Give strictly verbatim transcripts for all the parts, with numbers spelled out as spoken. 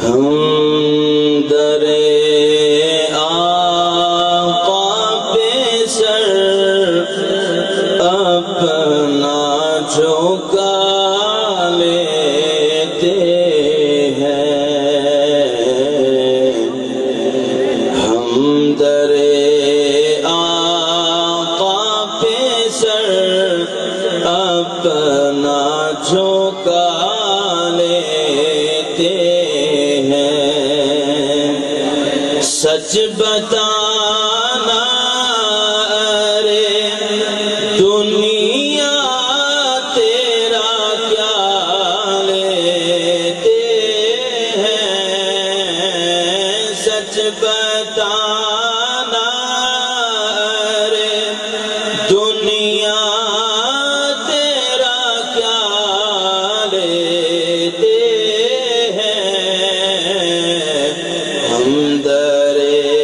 ہم در آقا پہ سر اپنا جھکا لیتے ہیں، ہم در آقا پہ سر اپنا جھکا لیتے ہیں، سچ بتانا ارے دنیا تیرا کیا لیتے ہیں، سچ بتانا ارے دنیا تیرا کیا لیتے ہیں، ہم در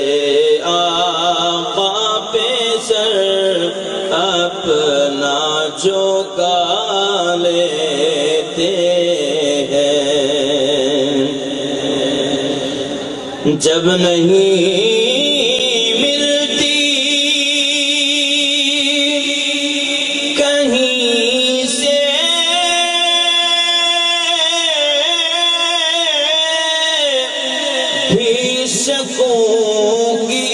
آقا پہ سر اپنا جھکا لیتے ہیں، جب نہیں ملتی کہیں سے بھی شکوں کی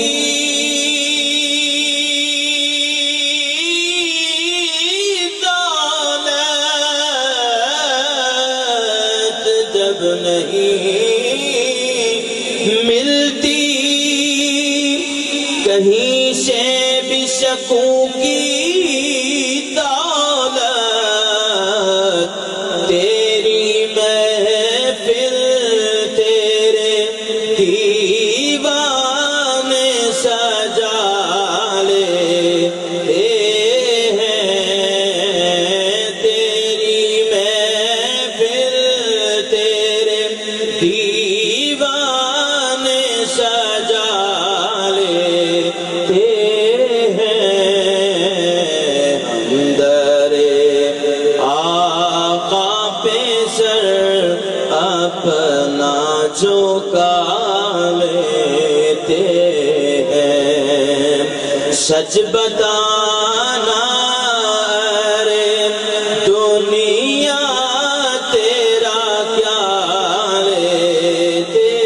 دولت، جب نہیں ملتی کہیں سے بھی شکوں کی دولت، تیری محفل تیرے دیوانے سجا لیتے ہیں، تیری محفل تیرے دیوانے سجا لیتے ہیں، ہم در آقا پہ سر اپنا جھکا لیتے ہیں، سچ بتانا ارے دنیا تیرا کیا لیتے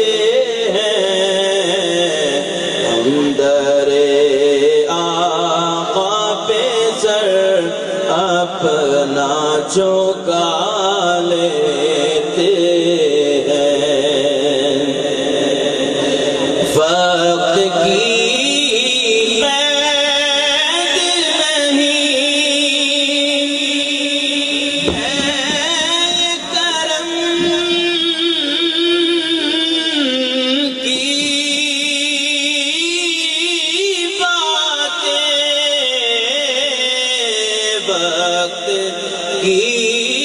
ہیں، ہم در آقا پہ سر اپنا جھکا لیتے ہیں، وقت کی قید نہیں ہے کرم کی باتیں، وقت کی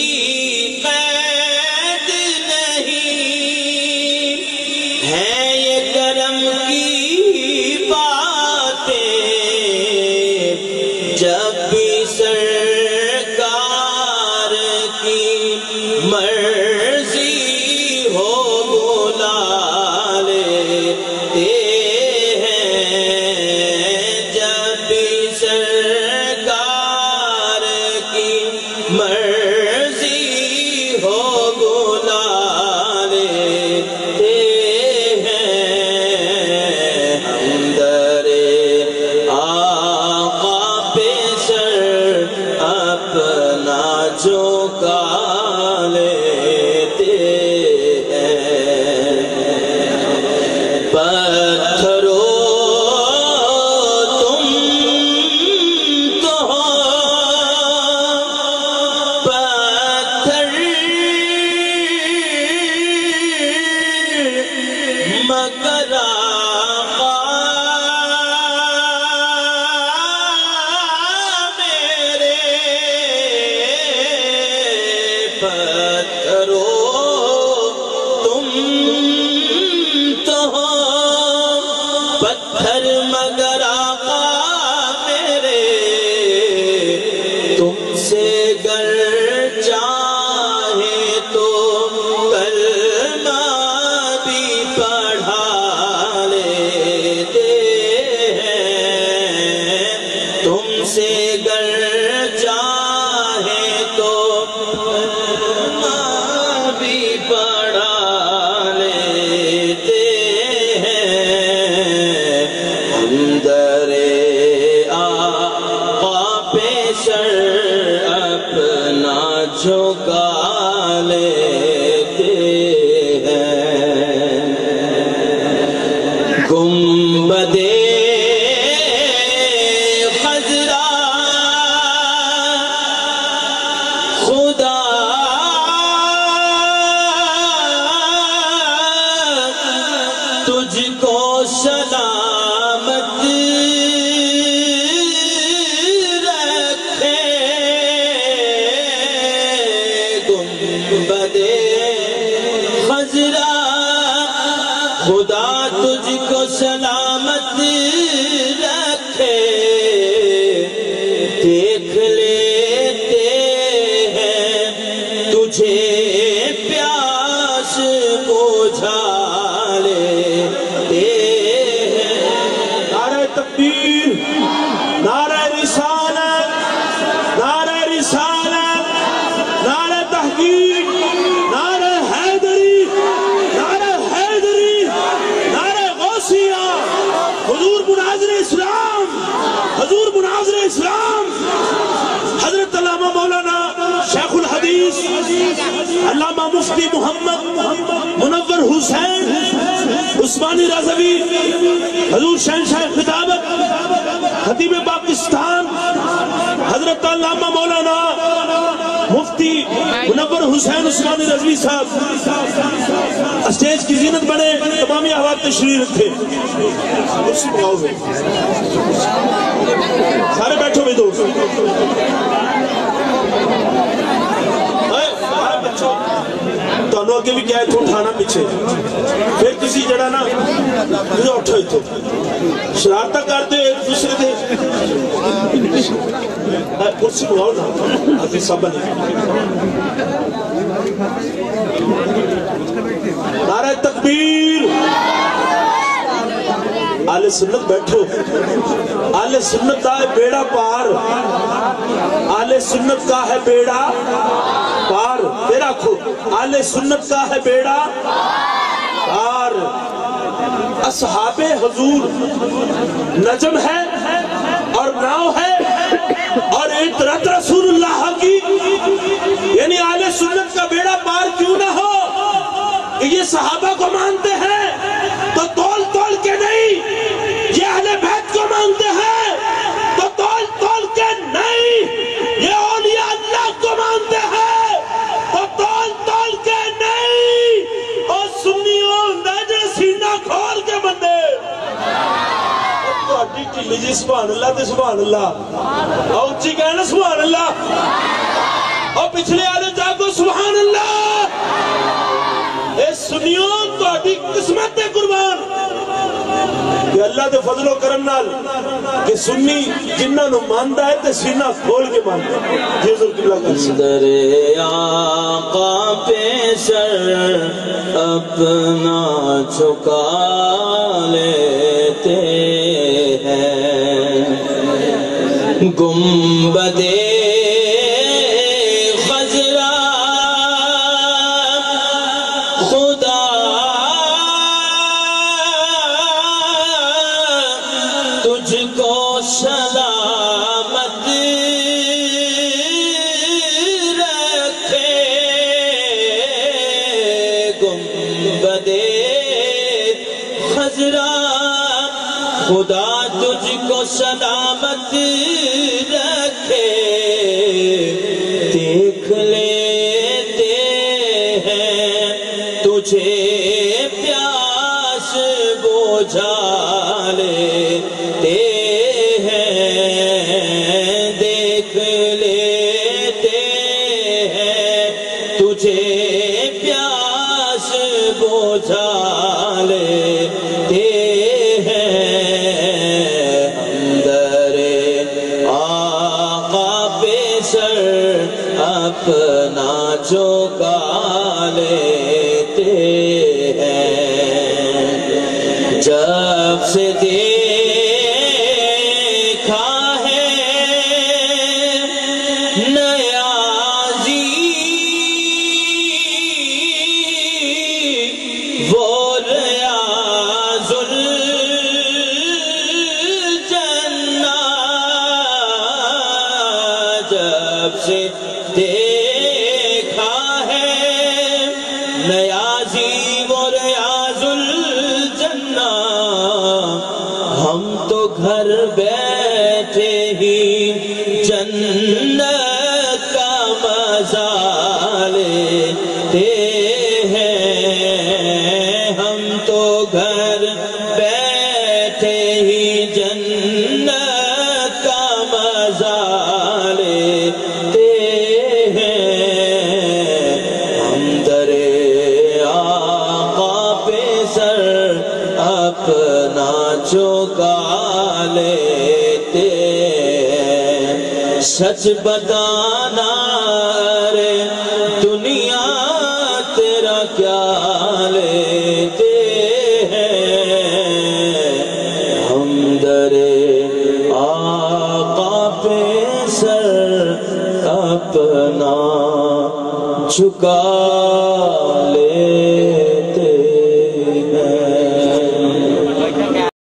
خدا تجھ کو سلامت رکھے دیکھ لیتے ہیں تجھے پیاس بجھا لیتے ہیں۔ نعرہ تکبیر، نعرہ رسالت، نعرہ رسالت، نعرہ تحقیق، نعرہ حیدری، نعرہ حیدری، نعرہ غوثیہ، حضور مناظر اسلام، حضور مناظر اسلام، حضرت علامہ مولانا شیخ الحدیث علامہ مفتی محمد منور حسین عثمانی رضوی، حضور شہنشاہ خطابت خطیب پاکستان حضرت علامہ مولانا مفتی منور حسین عثمانی رضوی صاحب اسٹیج کی زینت بنے، تمامی احوال تشریف رکھے۔ سارے بیٹھو بھی دوست، تو انہوں کے بھی کیا ہے تو اٹھانا پیچھے، پھر کسی جڑا نا مجھے اٹھو ہی تو شرارتہ کرتے ایک دوسرے دے کرسی بھاؤ نا حضرت صاحب بنے۔ نعرہ تکبیر، آل سنت بیٹھو، آل سنت کا ہے بیڑا پار، آل سنت کا ہے بیڑا پار، پھر آکھو آل سنت کا ہے بیڑا پار۔ اصحاب حضور نجم ہے اور ناؤ ہے اور اطرت رسول اللہ کی، یعنی آل سنت کا بیڑا پار کیوں نہ ہو کہ یہ صحابہ کو مانتے ہیں تو تول تول کے نہیں، یہ اہل بیت کو مانتے ہیں تو تول تول کے نہیں، یہ اولیاء اللہ کو مانتے ہیں تو تول تول کے نہیں، اور سنیوں نجر سینہ کھول کے بندے تو اٹھی ٹھلی جی سبحان اللہ تے سبحان اللہ، اور اچھی کہنا سبحان اللہ، اور پچھلے آلے جاگو سبحان اللہ۔ اے سنیوں تو اٹھی قسمت دے قربان کہ اللہ دے فضل و کرم نال کہ سنی جنہ نو ماندہ ہے تے سینہ کھول کے ماندہ ہے۔ یہ ضرور اللہ کا حصہ در آقا پہ سر اپنا جھکا لیتے ہیں، گنبد خضرا خدا تجھ کو سلامت رکھے، گنبد خضرا خدا تجھ کو سلامت رکھے، دیکھ لیتے ہیں تجھے پیاس بجھا لیتے ہیں، دیکھ لیتے ہیں تجھے پیاس بجھا لیتے اپنا جھکا لیتے ہیں، جب سے دیکھا ہے نیازی وہ ریاض الجنہ، جب سے دیکھا ہے نیازی وہ ریاض الجنہ، ہم تو گھر بیٹھے ہی جنت کا مزہ لیتے ہیں، ہم تو گھر بیٹھے ہی جنت کا مزہ لیتے ہم در آقا پہ سر اپنا چکا لیتے ہیں سچ بتانا رے دنیا تیرا کیا لیتے ہیں ہم درے آقا پہ سر اپنا جھکا لے